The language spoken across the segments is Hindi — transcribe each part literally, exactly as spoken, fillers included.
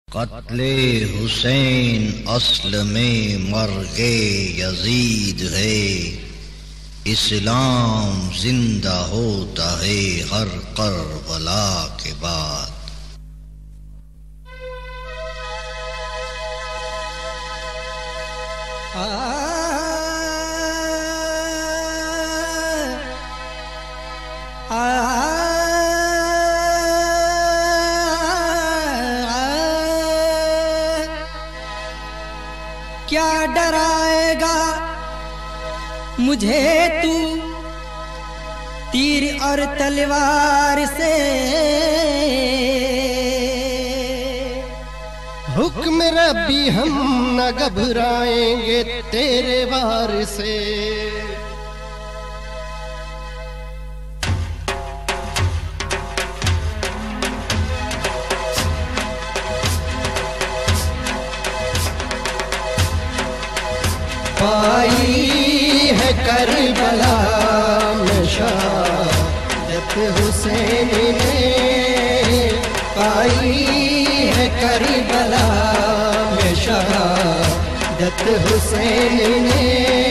कत्ले हुसैन अस्ल में मर्गे यजीद है, इस्लाम जिंदा होता है हर करबला के बाद। आ, आ, क्या डराएगा मुझे तू तीर और तलवार से, हुक्म रब्बी हम न घबराएंगे तेरे वार से। पाई है करबला में शहादत हुसैन ने, पाई है करबला में शहादत हुसैन ने।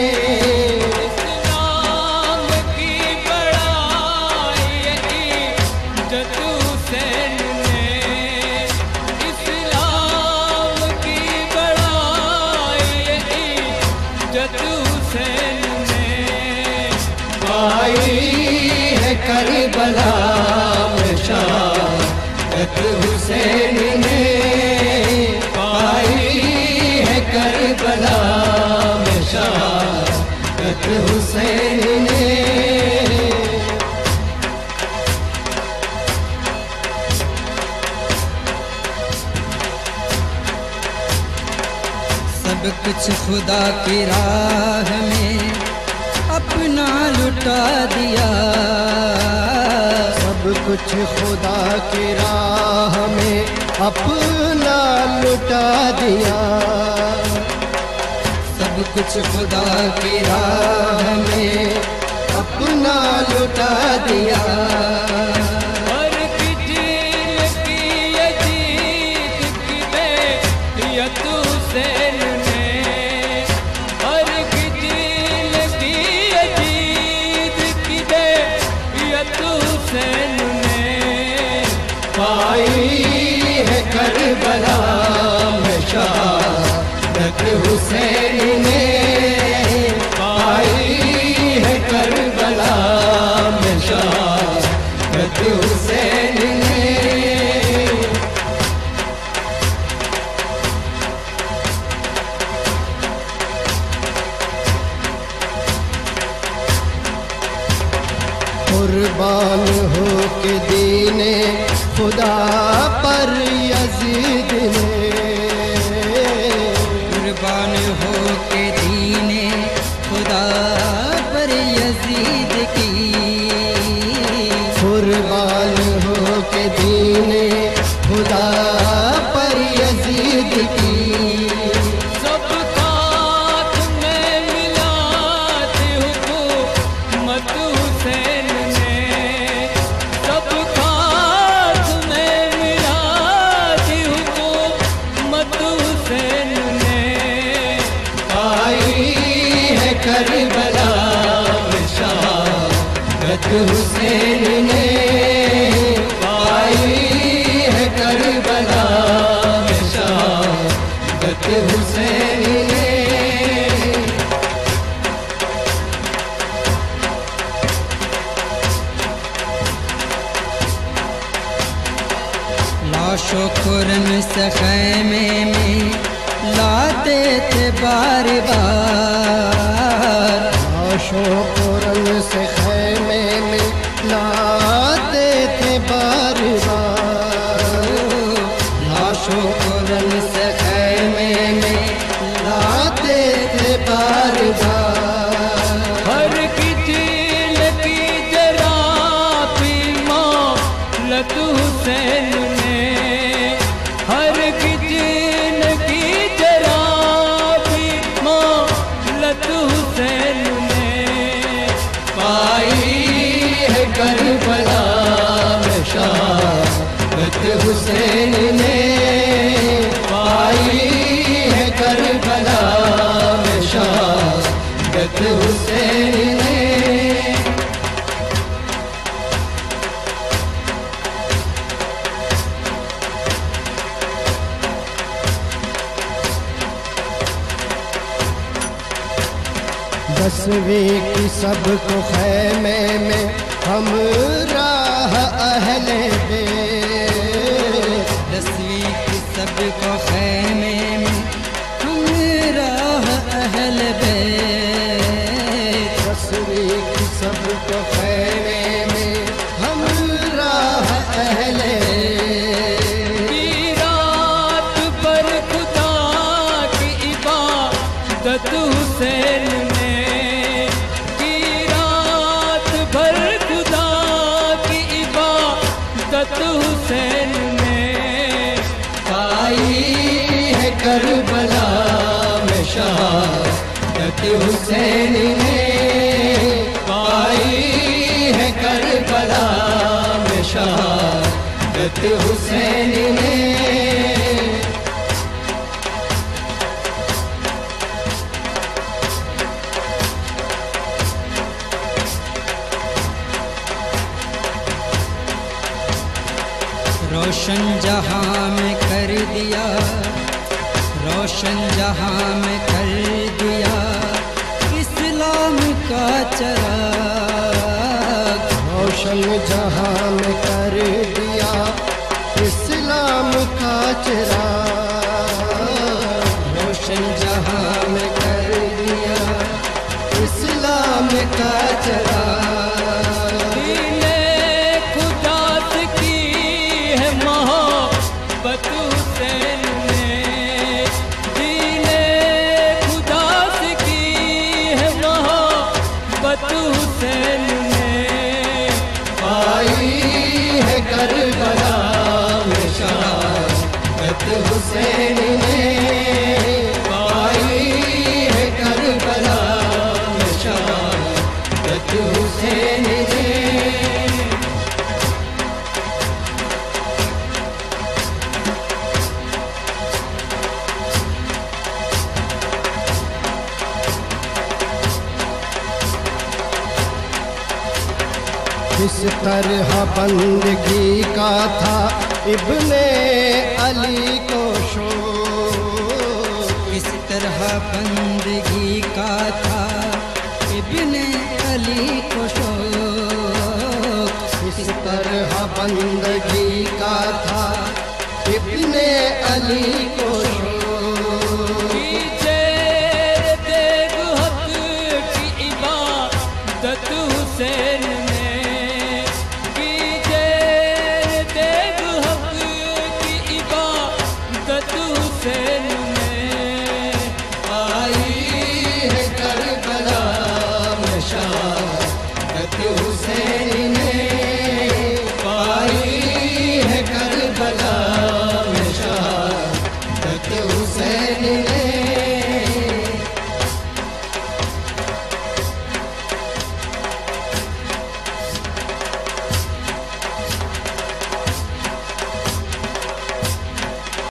इस्लाम की बड़ाई इज्जत हुसैन ने, इस्लाम की बड़ाई इज्जत हुसैन ने। पाई है करबला में शहादत हुसैन ने, पाई है करबला में शहादत हुसैन ने। सब कुछ खुदा की राह में अपना लुटा दिया, सब कुछ खुदा की राह में अपना लुटा दिया, सब कुछ खुदा की राह में अपना लुटा दिया। और किजिल की ये जीत की बेइज्जत हुसैन ने, और किजिल की ये जीत की बेइज्जत हुसैन ने। पाई है करबला में शहादत हुसैन ने, पाई है करबला में शहादत हुसैन ने। कुर्बान हो के दीने खुदा पर यजीद ने, कुर्बान हो के दीने खुदा पर यजीद की, कुर्बान हो के दीने खुदा पर यजीद की। सब साथ में मिला थी हुकूमत हुसैन ने, सब साथ में मिला थी हुकूमत हुसैन ने। पाई है करबला में शहादत हुसैन ने, पाई है करबला में शहादत हुसैन ने। लाशों को रन से खैमे में लाते थे बार बार, लाशों को रंग से खैमे में लाते थे बार बार, लाशों को रन से खैमे में लाते थे बार बार। हर किजिल की जरा भी मौलत हुसैन ने, हर किजिल की जरा भी मौलत हुसैन ने। दसवीं की सबको खैमे में हम राह अहले बैत, दसवीं की सबको खैमे में हम राह अहले बैत, दसवीं की सबको खैमे में हम राह अहले बैत। की रात पर खुदा की इबादत हुसैन ने, की रात भर खुदा की इबादत हुसैन ने पाई है करबला में शहादत हुसैन ने, पाई है करबला में शहादत हुसैन ने। रोशन जहां में कर दिया, रोशन जहां में कर दिया इस्लाम का चराग, रोशन जहां में कर दिया इस्लाम का चिराग, रोशन जहां में कर दिया इस्लाम का चिराग। दीने खुदा से की है मोहब्बत हुसैन ने, दीने खुदा से की है मोहब्बत हुसैन ने पाई है करबला में शहादत हुसैन ने, पाई है करबला में शहादत हुसैन ने। इस तरह बंदगी का था इब्ने अली को शौक, इस तरह बंदगी का था इब्ने अली को शौक, इस तरह बंदगी का था इब्ने अली को